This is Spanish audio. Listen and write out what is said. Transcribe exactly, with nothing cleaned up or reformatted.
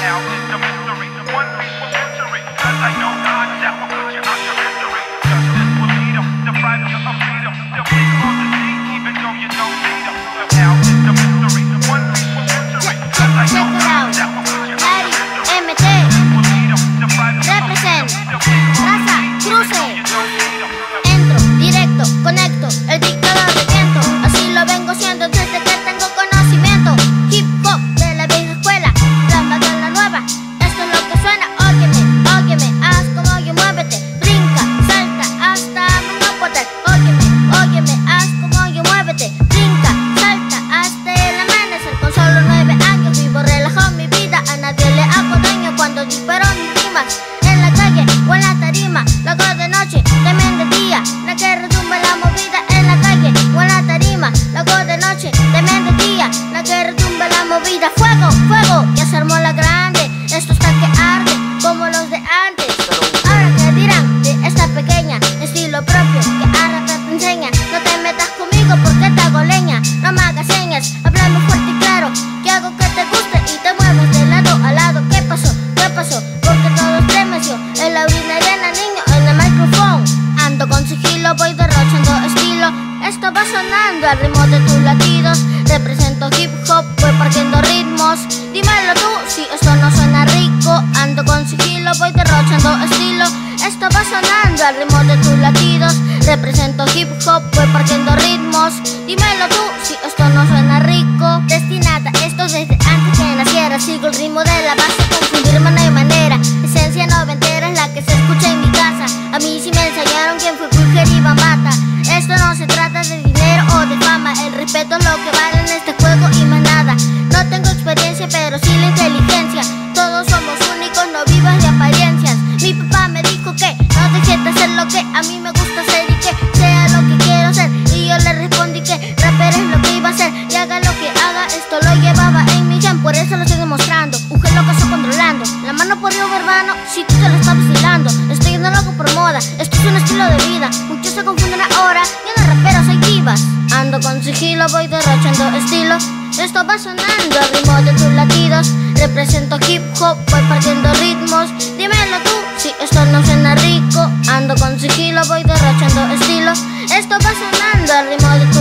hell is the mystery? One piece will victory, cause I know God that will put you out your misery. Justice will lead them, deprive you of freedom. They'll be on the sea even though you don't need them. The hell is the mystery, one piece will victory, cause I know God that will put you out your misery. M T Represent Raza Cruce. Entro, directo, conecto, el dictador de viento. Así lo vengo siendo desde que tengo conocimiento. Hip hop de la vieja escuela, plamba con la nueva. Esto es lo que suena, óyeme, óyeme, haz como yo, muévete, brinca, salta hasta no poder. Óyeme, óyeme, haz como yo, muévete, brinca, salta hasta el amanecer. Con solo nueve años vivo relajado mi vida, a nadie le hago daño cuando disparo mis rimas. En la calle o en la tarima, lo hago de noche, también de día, la que retumba la movida. En la calle o en la tarima, lo hago de noche, también de día, la que retumba la movida. Fuego, fuego, ya se armó la grande, esto está que arde, como los de antes. Ahora que dirán de esta pequeña, estilo propio, que ahora te enseña. No te metas conmigo porque te hago leña, no me hagas señas, háblame fuerte y claro, que hago que te guste y te muevas de lado a lado. ¿Qué pasó? ¿Qué pasó? Porque todo estremeció, en la orina llena, niño, en el micrófono. Ando con sigilo, voy derrochando estilo, esto va sonando al ritmo de tus latidos. Represento hip hop, voy partiendo ritmos. Dímelo tú si esto no suena rico. Ando con sigilo, voy derrochando estilo, esto va sonando al ritmo de tus latidos. Represento hip hop, voy partiendo ritmos. Dímelo tú si esto no suena rico. Destinada esto desde antes que naciera, sigo el ritmo de la base, confundirme no hay manera. Esencia noventera es la que se escucha en mi casa. A mí sí me enseñaron quién fue Fulger y Bambata. Esto no se trata de dinero o de fama, el respeto es lo que vale en este juego y más nada. No tengo experiencia pero sí la inteligencia, todos somos únicos, no vivas de apariencias. Mi papá me dijo que no dejes de hacer lo que a mí me gusta hacer y que sea lo que quiero hacer. Y yo le respondí que rapero es lo que iba a hacer, y haga lo que haga, esto lo llevaba en mi gen, por eso lo estoy demostrando. Un gen lo que estoy controlando, la mano por Río Verbano, si tú te lo estás vacilando. Estoy no lo hago por moda, esto es un estilo de vida, muchos se confunden ahora, yo no rapero, soy divas. Ando con sigilo, voy derrochando estilo, esto va sonando al ritmo de tus latidos. Represento hip hop, voy partiendo ritmos. Dímelo tú si esto no suena rico. Ando con sigilo, voy derrochando estilo, esto va sonando al ritmo de